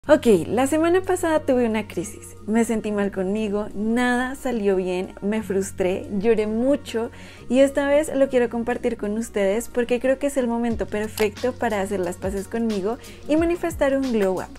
Ok, la semana pasada tuve una crisis, me sentí mal conmigo, nada salió bien, me frustré, lloré mucho y esta vez lo quiero compartir con ustedes porque creo que es el momento perfecto para hacer las paces conmigo y manifestar un glow up.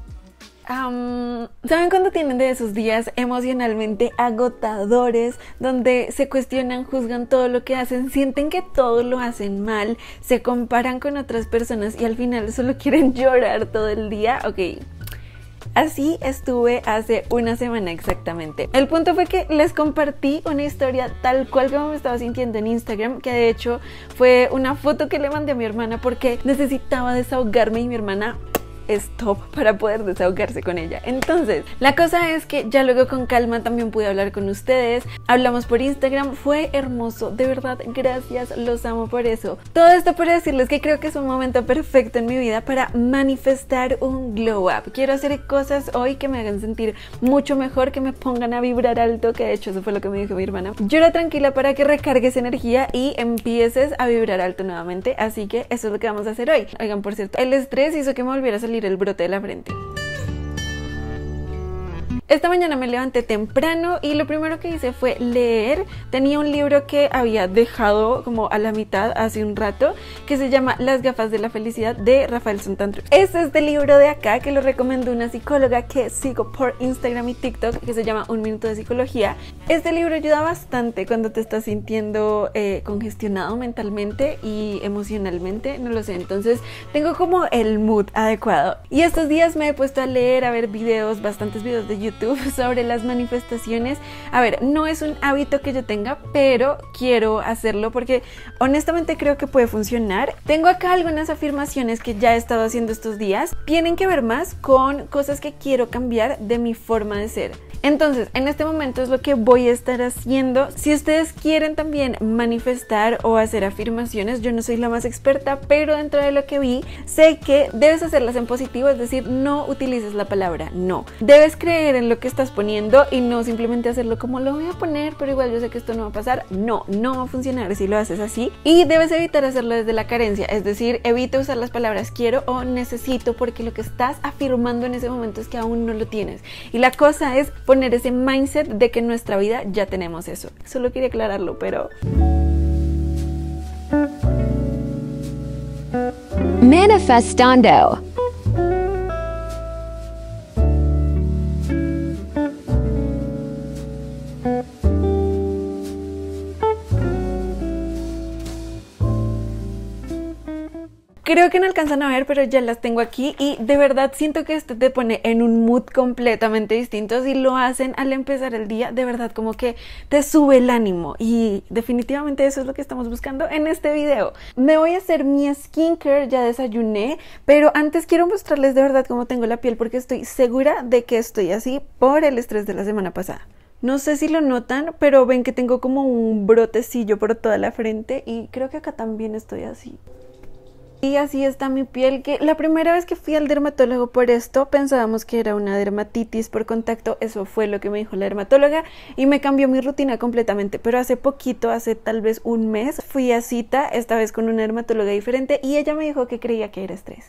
¿Saben cuando tienen de esos días emocionalmente agotadores donde se cuestionan, juzgan todo lo que hacen, sienten que todo lo hacen mal, se comparan con otras personas y al final solo quieren llorar todo el día? Ok. Así estuve hace una semana exactamente. El punto fue que les compartí una historia tal cual como me estaba sintiendo en Instagram, que de hecho fue una foto que le mandé a mi hermana porque necesitaba desahogarme y mi hermana es top para poder desahogarse con ella. Entonces, la cosa es que ya luego con calma también pude hablar con ustedes, hablamos por Instagram, fue hermoso, de verdad, gracias, los amo por eso. Todo esto para decirles que creo que es un momento perfecto en mi vida para manifestar un glow up. Quiero hacer cosas hoy que me hagan sentir mucho mejor, que me pongan a vibrar alto, que de hecho eso fue lo que me dijo mi hermana. Llora tranquila para que recargues energía y empieces a vibrar alto nuevamente, así que eso es lo que vamos a hacer hoy. Oigan, por cierto, el estrés hizo que me volviera a salir el brote de la frente. Esta mañana me levanté temprano y lo primero que hice fue leer. Tenía un libro que había dejado como a la mitad hace un rato que se llama Las gafas de la felicidad de Rafael Santandreu. Es este libro de acá que lo recomendó una psicóloga que sigo por Instagram y TikTok que se llama Un Minuto de Psicología. Este libro ayuda bastante cuando te estás sintiendo congestionado mentalmente y emocionalmente, no lo sé, entonces tengo como el mood adecuado. Y estos días me he puesto a leer, a ver videos, bastantes videos de YouTube sobre las manifestaciones. A ver, no es un hábito que yo tenga, pero quiero hacerlo porque honestamente creo que puede funcionar. Tengo acá algunas afirmaciones que ya he estado haciendo estos días. Tienen que ver más con cosas que quiero cambiar de mi forma de ser. Entonces, en este momento es lo que voy a estar haciendo. Si ustedes quieren también manifestar o hacer afirmaciones, yo no soy la más experta, pero dentro de lo que vi, sé que debes hacerlas en positivo, es decir, no utilices la palabra no. Debes creer en lo que estás poniendo y no simplemente hacerlo como lo voy a poner, pero igual yo sé que esto no va a pasar. No va a funcionar si lo haces así. Y debes evitar hacerlo desde la carencia, es decir, evita usar las palabras quiero o necesito, porque lo que estás afirmando en ese momento es que aún no lo tienes. Y la cosa es poner ese mindset de que en nuestra vida ya tenemos eso. Solo quería aclararlo, pero... Manifestando. Creo que no alcanzan a ver, pero ya las tengo aquí y de verdad siento que esto te pone en un mood completamente distinto. Si lo hacen al empezar el día, de verdad como que te sube el ánimo y definitivamente eso es lo que estamos buscando en este video. Me voy a hacer mi skincare, ya desayuné, pero antes quiero mostrarles de verdad cómo tengo la piel porque estoy segura de que estoy así por el estrés de la semana pasada. No sé si lo notan, pero ven que tengo como un brotecillo por toda la frente y creo que acá también estoy así. Y así está mi piel, que la primera vez que fui al dermatólogo por esto pensábamos que era una dermatitis por contacto. Eso fue lo que me dijo la dermatóloga y me cambió mi rutina completamente, pero hace poquito, hace tal vez un mes, fui a cita, esta vez con una dermatóloga diferente y ella me dijo que creía que era estrés.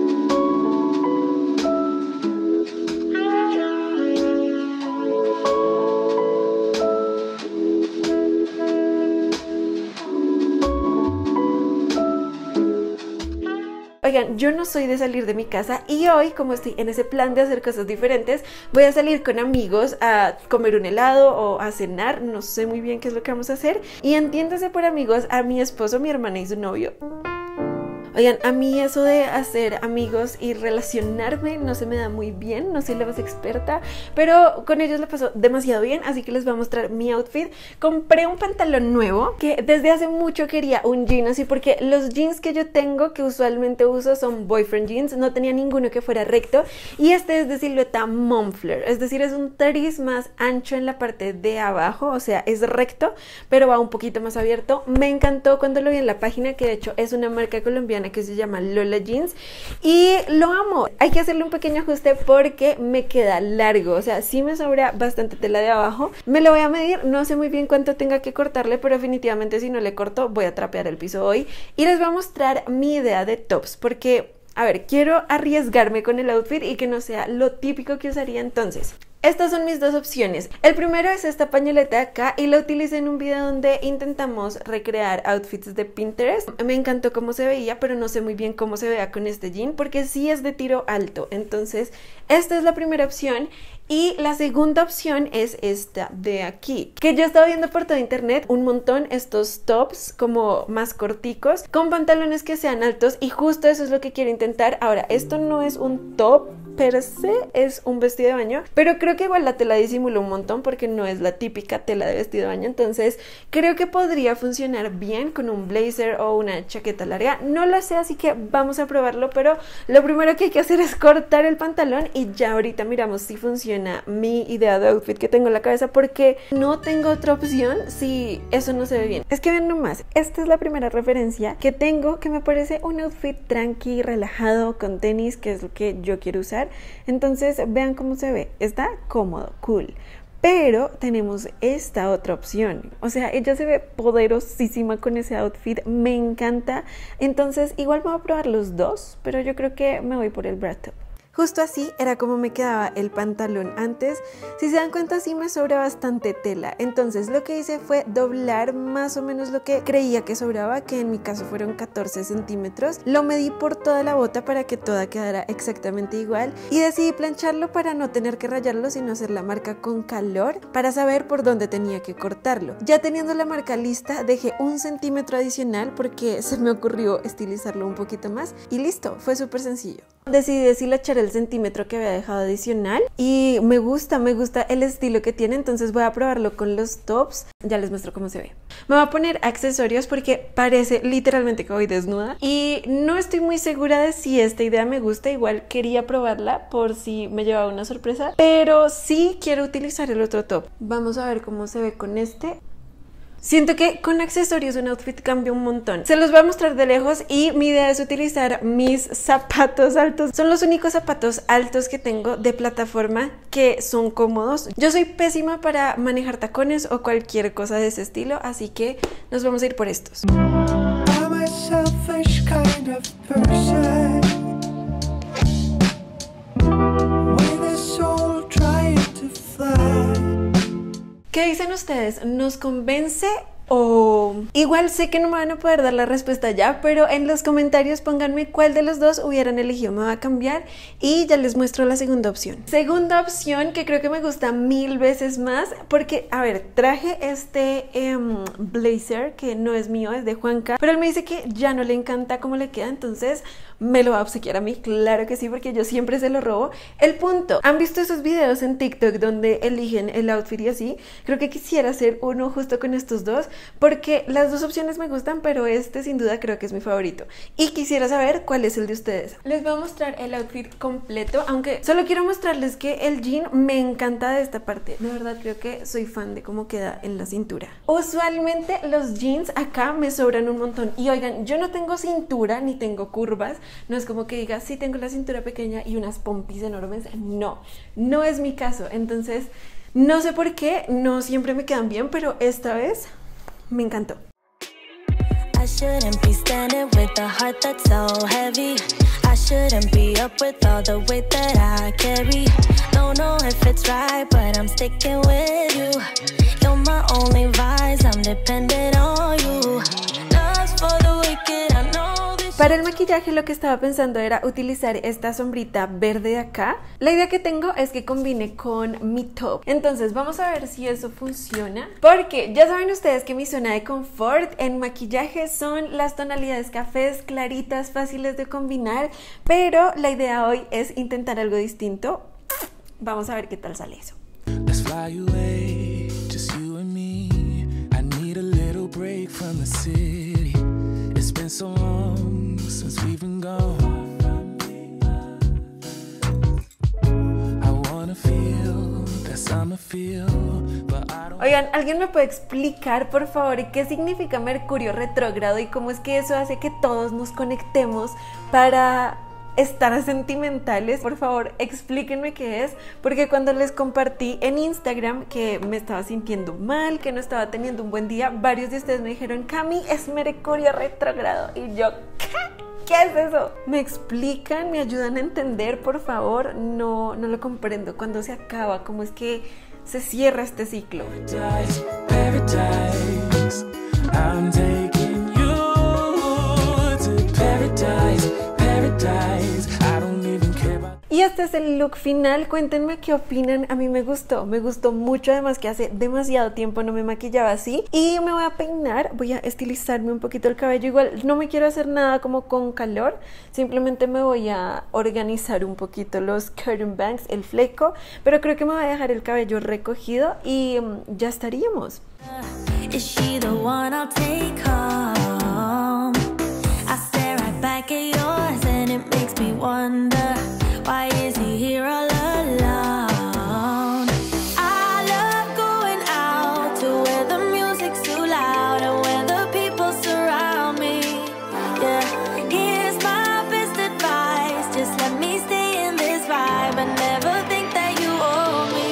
Oigan, yo no soy de salir de mi casa y hoy, como estoy en ese plan de hacer cosas diferentes, voy a salir con amigos a comer un helado o a cenar, no sé muy bien qué es lo que vamos a hacer. Y entiéndase por amigos a mi esposo, mi hermana y su novio. Oigan, a mí eso de hacer amigos y relacionarme no se me da muy bien, no soy la más experta, pero con ellos le pasó demasiado bien, así que les voy a mostrar mi outfit. Compré un pantalón nuevo, que desde hace mucho quería un jean así, porque los jeans que yo tengo, que usualmente uso, son boyfriend jeans, no tenía ninguno que fuera recto, y este es de silueta Moncler, es decir, es un tris más ancho en la parte de abajo, o sea, es recto, pero va un poquito más abierto. Me encantó cuando lo vi en la página, que de hecho es una marca colombiana que se llama Lola Jeans y lo amo. Hay que hacerle un pequeño ajuste porque me queda largo, o sea, sí me sobra bastante tela de abajo. Me lo voy a medir, no sé muy bien cuánto tenga que cortarle, pero definitivamente si no le corto voy a trapear el piso hoy y les voy a mostrar mi idea de tops porque A ver, quiero arriesgarme con el outfit y que no sea lo típico que usaría entonces. Estas son mis dos opciones. El primero es esta pañoleta de acá y la utilicé en un video donde intentamos recrear outfits de Pinterest. Me encantó cómo se veía, pero no sé muy bien cómo se vea con este jean porque sí es de tiro alto. Entonces, esta es la primera opción. Y la segunda opción es esta de aquí, que yo estaba viendo por todo internet un montón estos tops como más corticos con pantalones que sean altos y justo eso es lo que quiero intentar. Ahora, esto no es un top per se, es un vestido de baño, pero creo que igual la tela disimula un montón porque no es la típica tela de vestido de baño, entonces creo que podría funcionar bien con un blazer o una chaqueta larga. No lo sé, así que vamos a probarlo, pero lo primero que hay que hacer es cortar el pantalón y ya ahorita miramos si funciona mi idea de outfit que tengo en la cabeza porque no tengo otra opción si eso no se ve bien. Es que ven nomás, esta es la primera referencia que tengo que me parece un outfit tranqui, relajado, con tenis, que es lo que yo quiero usar. Entonces vean cómo se ve, está cómodo, cool. Pero tenemos esta otra opción, o sea, ella se ve poderosísima con ese outfit, me encanta. Entonces igual voy a probar los dos, pero yo creo que me voy por el bra top. Justo así era como me quedaba el pantalón antes. Si se dan cuenta, sí me sobra bastante tela. Entonces lo que hice fue doblar más o menos lo que creía que sobraba, que en mi caso fueron 14 centímetros. Lo medí por toda la bota para que toda quedara exactamente igual. Y decidí plancharlo para no tener que rayarlo, sino hacer la marca con calor para saber por dónde tenía que cortarlo. Ya teniendo la marca lista, dejé 1 centímetro adicional porque se me ocurrió estilizarlo un poquito más. Y listo, fue súper sencillo. Decidí deshilachar el centímetro que había dejado adicional y me gusta el estilo que tiene, entonces voy a probarlo con los tops. Ya les muestro cómo se ve. Me voy a poner accesorios porque parece literalmente que voy desnuda y no estoy muy segura de si esta idea me gusta. Igual quería probarla por si me llevaba una sorpresa, pero sí quiero utilizar el otro top. Vamos a ver cómo se ve con este. Siento que con accesorios un outfit cambia un montón. Se los voy a mostrar de lejos y mi idea es utilizar mis zapatos altos. Son los únicos zapatos altos que tengo de plataforma que son cómodos. Yo soy pésima para manejar tacones o cualquier cosa de ese estilo, así que nos vamos a ir por estos. ¿Qué dicen ustedes? ¿Nos convence o...? Igual sé que no me van a poder dar la respuesta ya, pero en los comentarios pónganme cuál de los dos hubieran elegido. Me va a cambiar y ya les muestro la segunda opción. Segunda opción que creo que me gusta 1000 veces más porque, a ver, traje este blazer que no es mío, es de Juanca, pero él me dice que ya no le encanta cómo le queda, entonces me lo va a obsequiar a mí, claro que sí, porque yo siempre se lo robo. El punto, ¿han visto esos videos en TikTok donde eligen el outfit y así? Creo que quisiera hacer uno justo con estos dos, porque las dos opciones me gustan, pero este sin duda creo que es mi favorito. Y quisiera saber cuál es el de ustedes. Les voy a mostrar el outfit completo, aunque solo quiero mostrarles que el jean me encanta de esta parte. De verdad creo que soy fan de cómo queda en la cintura. Usualmente los jeans acá me sobran un montón. Y oigan, yo no tengo cintura ni tengo curvas. No es como que diga, sí tengo la cintura pequeña y unas pompis enormes. No, no es mi caso. Entonces, no sé por qué, no siempre me quedan bien, pero esta vez me encantó. I shouldn't be standing with a heart that's so heavy. I shouldn't be up with all the weight that I carry. Don't know if it's right, but I'm sticking with you. You're my only vice, I'm dependent on you. Love's for the wicked, I know this. Para el maquillaje lo que estaba pensando era utilizar esta sombrita verde de acá. La idea que tengo es que combine con mi top. Entonces vamos a ver si eso funciona. Porque ya saben ustedes que mi zona de confort en maquillaje son las tonalidades cafés, claritas, fáciles de combinar. Pero la idea hoy es intentar algo distinto. Vamos a ver qué tal sale eso. Let's fly away, just you and me. I need a little break from the city. It's been so long since we've been gone. I wanna feel that summer feel, but I don't. Oigan, ¿alguien me puede explicar, por favor, qué significa Mercurio retrógrado y cómo es que eso hace que todos nos conectemos para estar sentimentales? Por favor, explíquenme qué es, porque cuando les compartí en Instagram que me estaba sintiendo mal, que no estaba teniendo un buen día, varios de ustedes me dijeron, Cami, es Mercurio retrógrado, y yo, ¿qué? ¿Qué es eso? ¿Me explican? ¿Me ayudan a entender, por favor? No lo comprendo. ¿Cuándo se acaba? ¿Cómo es que se cierra este ciclo? Paradise, I'm taking you to paradise, paradise. I don't even care about... Y este es el look final. Cuéntenme qué opinan. A mí me gustó mucho, además que hace demasiado tiempo no me maquillaba así. Y me voy a peinar, voy a estilizarme un poquito el cabello. Igual no me quiero hacer nada como con calor, simplemente me voy a organizar un poquito los curtain bangs, el fleco, pero creo que me voy a dejar el cabello recogido y ya estaríamos. Is she the one I'll take home? I stare right back at yours and it makes me wonder, why is he here all alone? I love going out to where the music's too loud and where the people surround me. Yeah, here's my best advice, just let me stay in this vibe and never think that you owe me.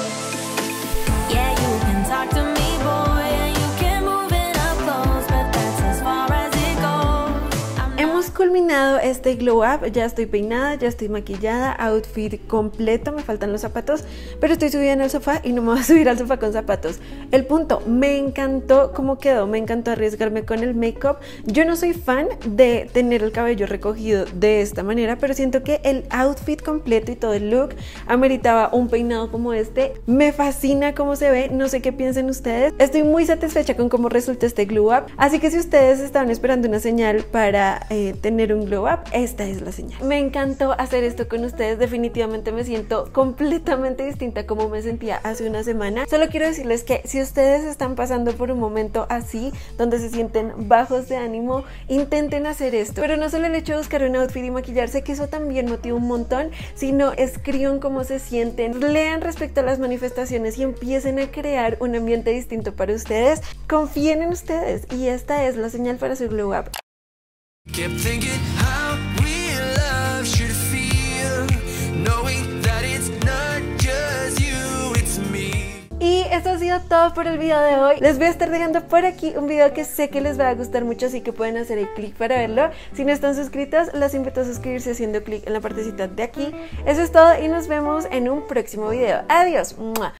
Yeah, you can talk to me, boy, and you can move in up close, but that's as far as it goes. Hemos culminado este glow up, ya estoy peinada, ya estoy maquillada, outfit completo, me faltan los zapatos, pero estoy subida en el sofá y no me voy a subir al sofá con zapatos. El punto, me encantó cómo quedó, me encantó arriesgarme con el make-up. Yo no soy fan de tener el cabello recogido de esta manera, pero siento que el outfit completo y todo el look ameritaba un peinado como este. Me fascina cómo se ve, no sé qué piensen ustedes. Estoy muy satisfecha con cómo resulta este glow up, así que si ustedes estaban esperando una señal para tener un glow up, esta es la señal. Me encantó hacer esto con ustedes, definitivamente me siento completamente distinta a como me sentía hace una semana. Solo quiero decirles que si ustedes están pasando por un momento así, donde se sienten bajos de ánimo, intenten hacer esto, pero no solo el hecho de buscar un outfit y maquillarse, que eso también motiva un montón, sino escriban cómo se sienten, lean respecto a las manifestaciones y empiecen a crear un ambiente distinto para ustedes. Confíen en ustedes y esta es la señal para su glow up. Kept thinking how real love should feel, knowing that it's not just you, it's me. Y eso ha sido todo por el video de hoy. Les voy a estar dejando por aquí un video que sé que les va a gustar mucho, así que pueden hacer el clic para verlo. Si no están suscritos, los invito a suscribirse haciendo clic en la partecita de aquí. Eso es todo y nos vemos en un próximo video. Adiós.